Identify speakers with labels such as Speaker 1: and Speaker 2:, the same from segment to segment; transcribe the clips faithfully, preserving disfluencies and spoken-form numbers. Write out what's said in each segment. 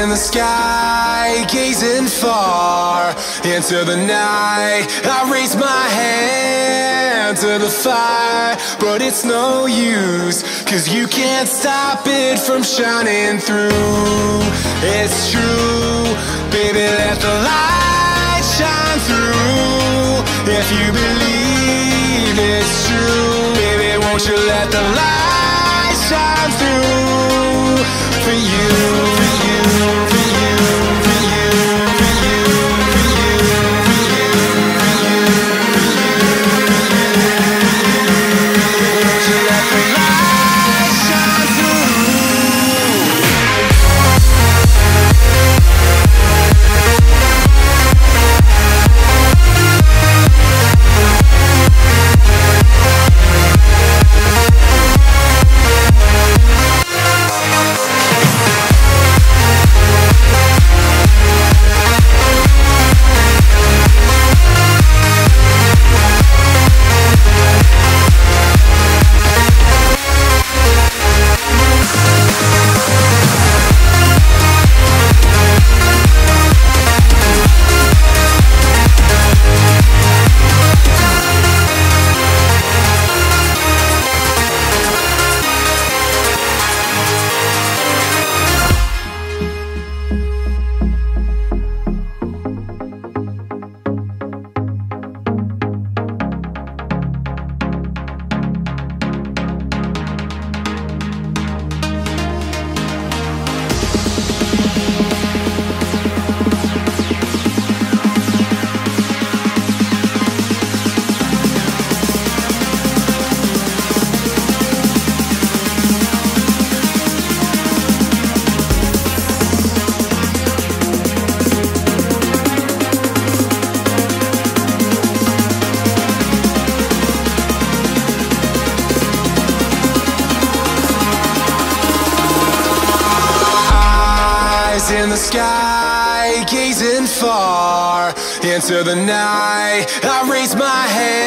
Speaker 1: in the sky, gazing far into the night. I raise my hand to the fire, but it's no use, 'cause you can't stop it from shining through. It's true, baby, let the light shine through. If you believe it's true, baby, won't you let the light shine through for you, for you, for you, for you, for you, for you, for you, for you, won't you let the light shine through? In the sky, gazing far into the night. I raise my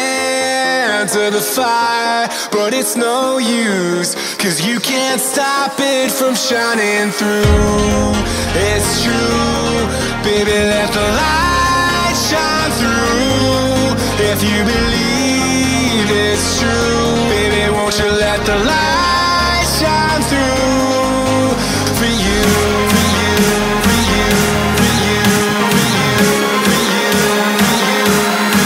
Speaker 1: hand to the fire, but it's no use, 'cause you can't stop it from shining through. It's true, baby, let the light shine through. If you believe it's true, baby, won't you let the light shine through for you, for you, for you, for you, for you, for you, for you, for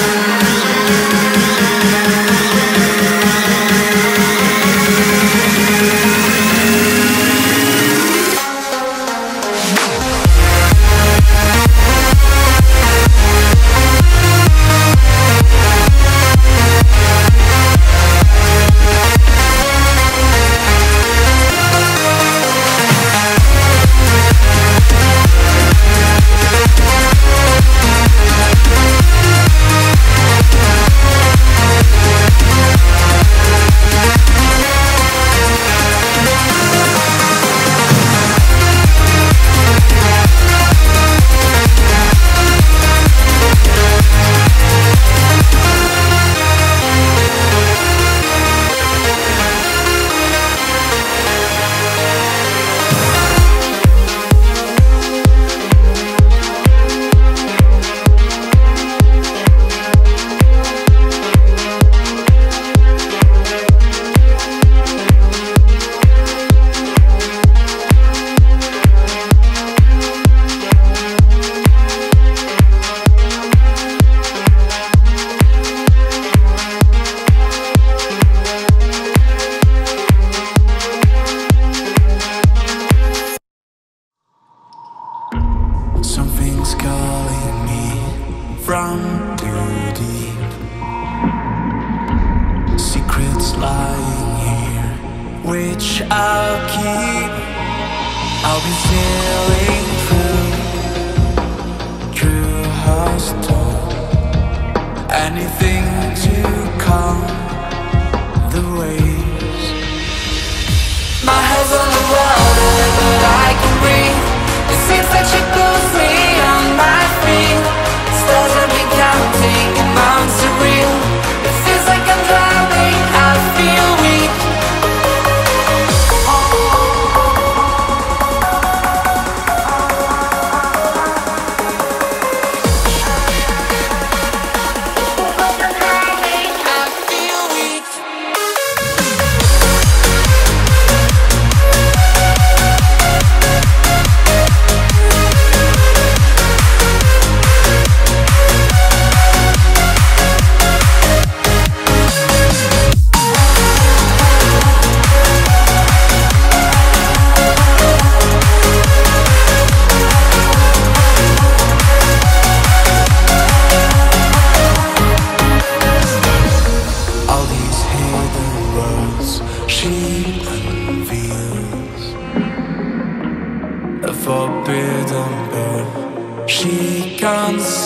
Speaker 1: which I'll keep. I'll be sailing through, through her storm. Anything to calm the waves. My head's on the water, but I can breathe. It seems like she pulls me on my feet. Stars have been counting and I'm surreal. It feels like I'm drowning, I feel weak.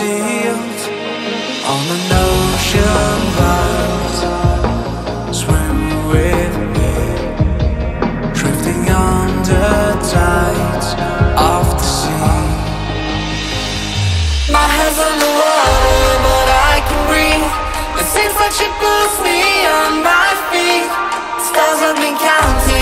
Speaker 2: field, on an ocean wide. Swim with me, drifting under tides of the sea. My head's underwater, but I can breathe. It seems like she pulls me on my feet. Stars I've been counting